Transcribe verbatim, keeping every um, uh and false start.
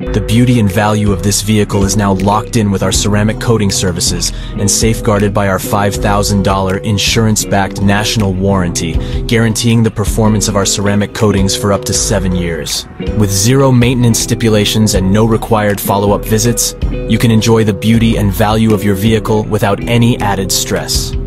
The beauty and value of this vehicle is now locked in with our ceramic coating services and safeguarded by our five thousand dollar insurance-backed national warranty, guaranteeing the performance of our ceramic coatings for up to seven years. With zero maintenance stipulations and no required follow-up visits, you can enjoy the beauty and value of your vehicle without any added stress.